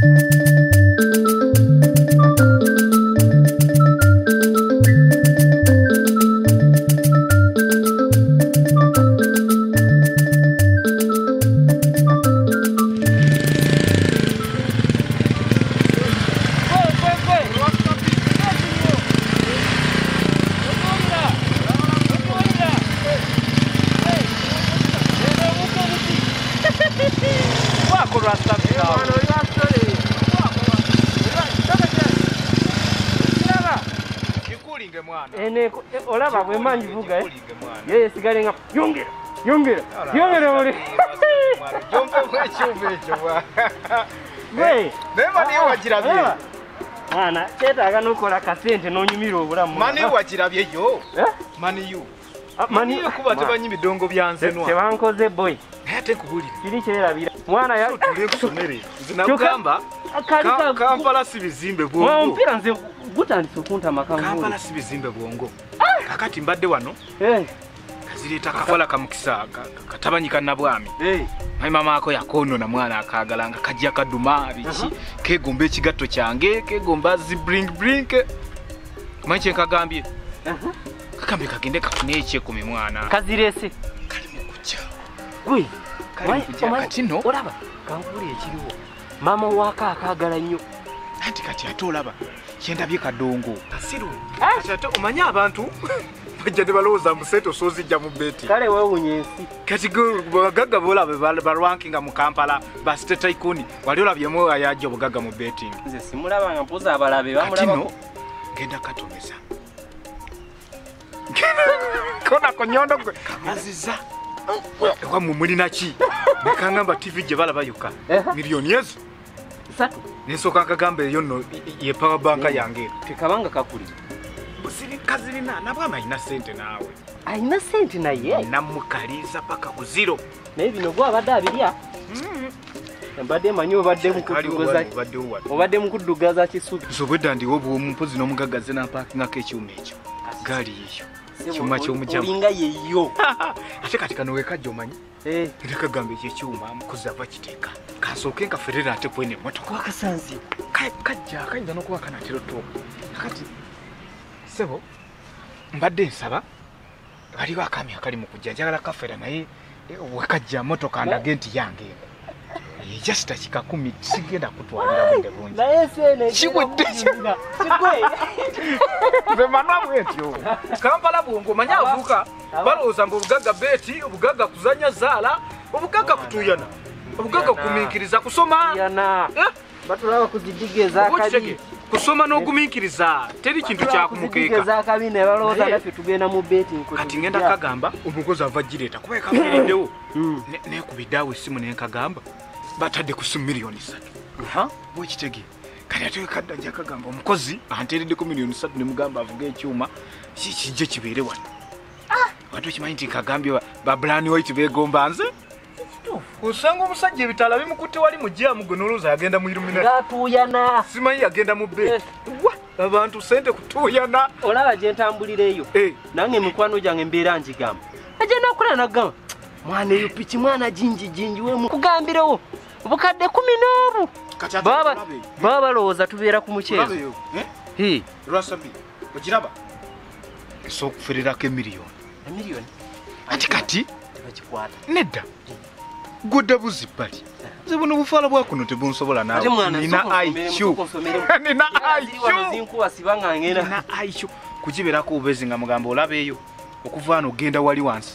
Olaba bwe manji vuga ye sigale nga yongera oli Bema niyo wagirabye mwana kyetaaga n'okola kasente n'onyumira obulamu mani wagirabye yo mani yo kuba tebanyi midongo byanzenwa tebankoze boy ate kubulira kiri kyerabira mwana ya tuli kusomere zinagamba Kampala si bizimbe bwongo mpira nze gutandise okuntama kangu Kampala si bizimbe bwongo kakati mbadde wano kazireta kafala kamukisa katabanyika nabwami mama ako yakonona mwana akagalanga kajja kaduma biki kegomba ekigatto kyange kegomba zi bring manche kagambye kakambe kagende kafune ekyekumi mwana kazirese kali mukucha gwe kali kuja katino olaba kankuli ekiriwo mama waka akagala nnyo kati ate olaba kyendabye kadongo kasiru ate omanya abantu bajja ne balowooza museto sozijja mu beti kale weewunya ensi kati bagagga bolabe balwankinga mu Kampala ba state icon wali olabyemu ayajja obugagga mu betting nze simulaba nga mpoza abalabe bamulaba genda katomeza kona konyondo kamaziza kwa mumulina ki bekangamba TV gye balaba yuka milioni ezo satu nesoka kagamba eyo no ye power bank yange tekabanga kakuli busiri kazirina nabwama ina sente nawe aina sente naye namukaliza paka ku zero naye bino gwa abadde abirya mbadde manyi obadde mukuddugaza kisubi sobedda ndi obwo omumpozi n'omugaggaze nampakingako ekyuma ekyo gaali yeyo kyuma ky'omujamu olinga yeyo ate kati kano wekajja omanyi era kagamba ekyekyuma mukozi ava kiteeka kansooke nkaferera ate kwene emmotoka wakasanzi kajja kayinza n'okuba kanatero tooka kati sebo mbadde nsaba waliwo akaami akali mu kujja njagala kafera naye wekajja mmotoka ndage nti yange just dakika 10 sigenda kutwalira budde bungi naye sene kiwedde bemanwa bwetyo Kampala bwongo manya avuka balowooza mbu obugagga beti obugagga kuzanya zaala obugagga kutuyana obugagga kuminkiriza kusoma batulaba kuzidiga ezakali kusoma n'oguminkiriza teri kintu kyakumukeeka ezakabi ne balowooza naffe tugenda mu betting kati ngenda kagamba omukozi ava gireeta kuba ekafiriddewo nekubiddeawo essimu nenkagamba batadde ku milioni 3 bwekitege kati ate kadda nja kagamba omukozi anteereddeko milioni 3 nemugamba avuga ekyuma kijje kibeere wano watu kimanyi nti kagambye ba Brian White begomba nze usanga omusajja ebitala bimukutte wali mujja mugonoloza yagenda mu Illuminati gatuyana simanyi yagenda mu beti abantu sente kutuyana olaba gye ntambulireeyo nange mikwano gyange mbeera njigamba ajja nakola nagamba mwana eyo piki mwana jinji wemu kugambirewo obukadde 10 baba balowooza tubeera ku muceezo lwasabi ogiraba esookufererako emiliyoni ati kati tebakikwata nedda godda buzibbali nze buno bufaala bwakuno tebunsobola nawe nina IQ kugibeerako obubezi nga mugamba olabeeyo okuva wano ogenda wali wansi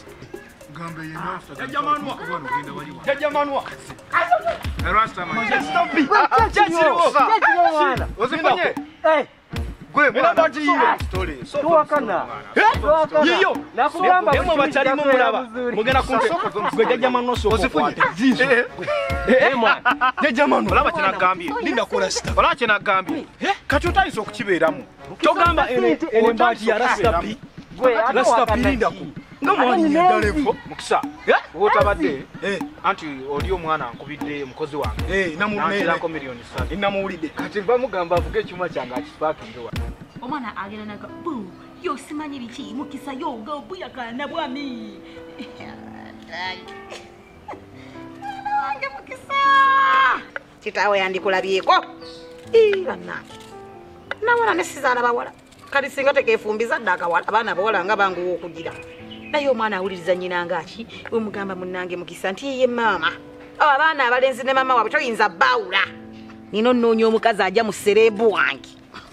kati otandise okukibeeramu kyogamba embati ya Rastapirindaku nga mwani ndalefo mukisa otabadde anti oli omwana nkubidde mukozi wange namulako milioni 3 namuwulidde kati bamugamba avuga ekyuma kyange akisipaakinge wano omwana agenda naga bu yo simanyi biki mukisa yo nga obuyagana bwami wange mukisa kitaawe yandikulabyeko bana nawala nesizaala bawala kati singa tekeefumbiza dda akawala abaana bawala nga banguwa okugira naye omwana awuliriza nnyina ngaki wemugamba munnange mukisa nti yiye maama abaana abalenzi ne maama waabwe toyinza bawula nino nnoonya omukazi ajja mu sereebu wange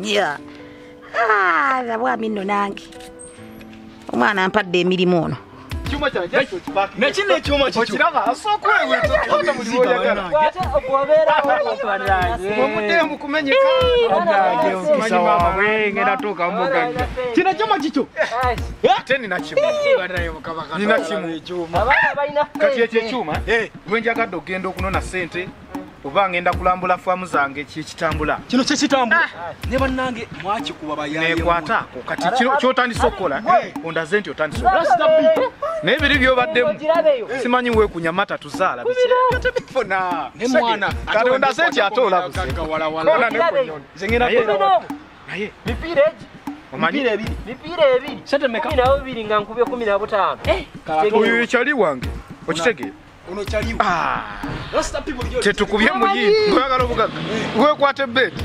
labwami nno nange omwana ampadde emirimu ono Chuma cha jacho chipaki. Na chine chuma chicho. Ochiraba asoko wewe tota muri oyagala. Kwate okobera okwanira. Omutembu kumenyeka. Ndage ukisa wawe ngera toka mboga. Chine chuma chicho. Teni na chimu. Badayo mukabaka. Nina chimu chuma. Abana baina. Kati eche chuma. Bwenjaga dogendo kunona sente. Oba ngenda kulambula famu zange kitambula. Kino kye kitambula. Ne bannange mwachi kuba bayaye. Ne kwatako kati kino kyotandisa okola. Onda zenti otandisa. Ne biri byo baddemu. Simanyi we kunyamata tuzaala biki. Tebifona. Ne mwana. Kati onda zenti atola buse. Kola ne kunyoni. Zengena kwera. Naye mipira eji. Omanyi mipira ebiri. Sente meka. 12 nga nkubye 15. Oyo kyali wange. Okitege. Ono kyali. Rasta people yo. Tetukubye muyi. Ngoyagala obugaga. We kwate beti.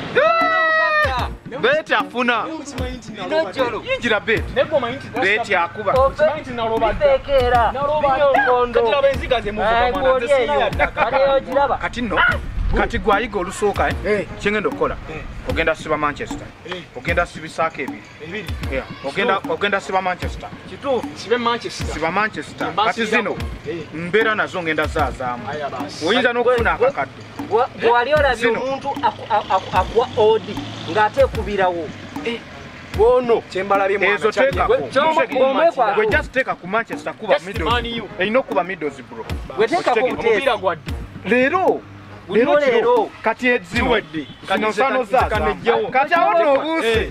Beti afuna. Yinjira beti. Nebo mayinti. Beti akuba. Mayinti na roba. Tekera. Binyokondo. Kati abenziga ze muvuga mwana. Desina ya daka. Kati no. Kati gwayiga olusooka kyengenda okukola ogenda siba Manchester ogenda sibisaka ebiri ogenda siba Manchester kituufu siba Manchester kati zino mbeera nazo ngenda zaazaamu oyinza n'okufuna akakadde bwali olabye omuntu akuwa odi ng'ate ekubirawo wono kyembalabye mwana ezo teekako gwe just teeka ku Manchester kuba erina okuba Middlesbrough weteekako obuteeka gwadde leero Lero kati eziwe kano sano zaza kati awo obuuse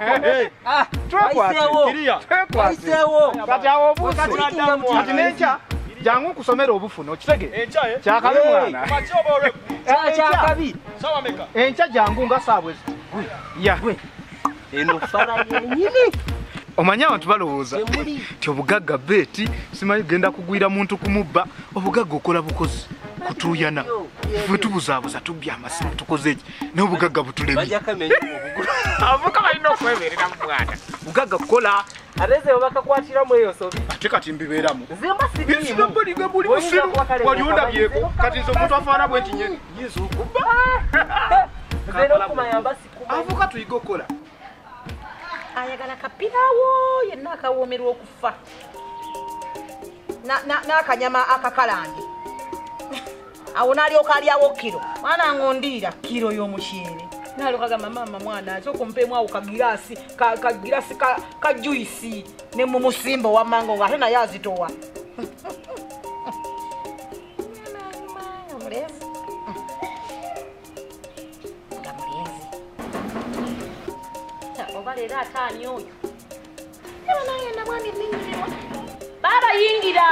twaisewo kati awo obuuse kati nencha jangu kusomera obufuna okitege kyakabi mwana kyakabi sawa meka encha jangu nga saabwezi ya eno fara yenyini omanya abantu balowooza ti obugagga beti simanyi genda kugwira muntu kumubba obugagga okola bukozi kutuyana fwe tubuzaabuza tubya amasimu tukoze eki n'obugagga butulebi avuka balina okweberera mu bwana bugagga kukola ateze bakakwatiramu eyo sobi ate kati mbibeeramu zimba sirimu buli musiru wali ondabyeko kati nze omuntu afaana bwe nti yinza okubba avuka tuyiga okukola ayagala kapirawo yenna akawoomerwa okufa n'akanyama akakalange awo nalyoka alyawo kiro mwana ngondiira kiro y'omukyere nalokagamba mama mwana ate okumpeemu awo kagirasi ka juisi ne mu musimbo wa mango ng'ate naye azitowa omulenzi nga mulenzi oba leero ataani oyo nayenda mwami ninyirirwa baaba yingira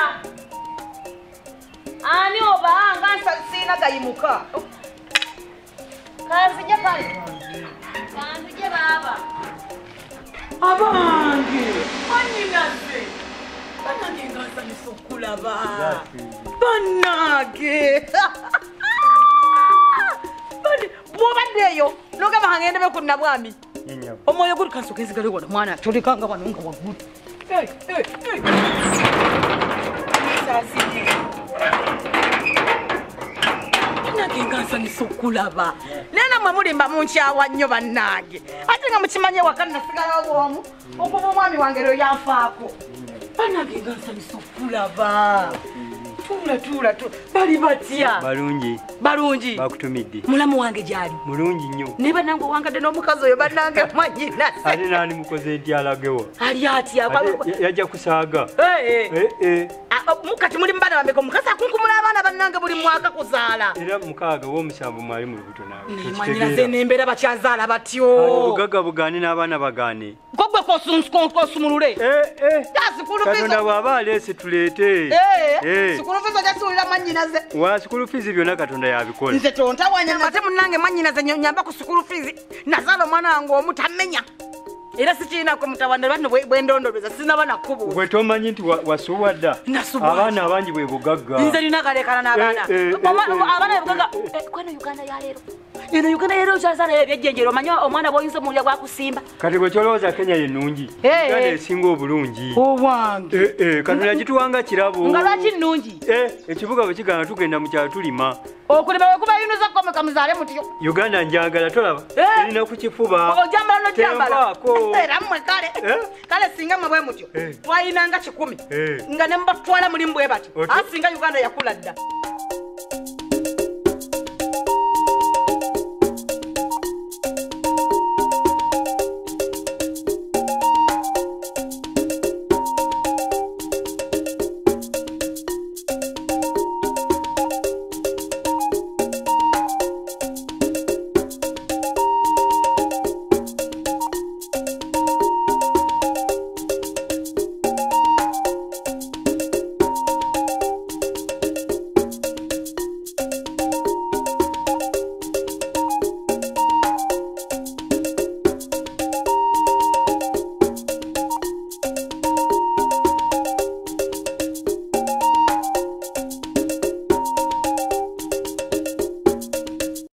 ani obanga sina gayimuka kanzije pale kanzije baba abange anyinaze banage ngasa nisokulaba banage bani bobadeyo noga bahangende bekunna bwami omwoyo guli kansokenzigale wona mwana tolikanga wano nga wagutu sasi nagengasa nisokulaba nena mwe mulimba munkyawa nnyo bannange ate nga mukimanye wakati nasigala bwomu okuba omwami wange lwe yanfaako banagengasa nisokulaba tula bali batya balungi bakutumidde mulamu wange gyali mulungi nnyo ne bannange owangadde n'omukazi oyo bannange mwanyina ate nani mukoze nti alagewa ali atya yajja kusaaga mukati mulimu baana bameka omukazi akunkumula abaana bannange buli mwaka kuzaala era mukaaga w'omusanvu mwali mu lubuto nawe mwanyinaze n'embeera bakyazaala batyo obugagga bugaane n'abaana bagaane gogwe kosumulule katonda bw'aba aleese tuleete sikulufizi ojasuulira mwanyinaze wa sikulufizi byonna katonda yabikola nze tontawanya ate munnange mwanyinaze nyamba ku sikulufizi nazaala omwana wange omu tamenya era sikirinako mutawana bano bwendondoleza sinaba kubuuza gwe tomanyi nti wasuwa dda abaana abangi bwe bugagga nze nina kalekana n'abaana abaana bugagga kweno uganda yaleero eno uganda yaleero kyasala ebyejjenjero omanyi omwana bw'oyinza omulya gwakusimba kati gwe kyolowooza kenya yennungi uganda esinga obulungi obwange katonda gituwanga kirabo nga lwaki nnungi ekibuga bwe kigana tugenda mu kyalo tulima okulima bwe kuba yunuza komeka muzaale mutyo uganda njagala tolaba erina ku kifuba ojambala nojambala era mmwe kale singa mwe bwe mutyo twayinanga 10 nga ne mubatwala mulimu bwe bati asinga uganda yakula dda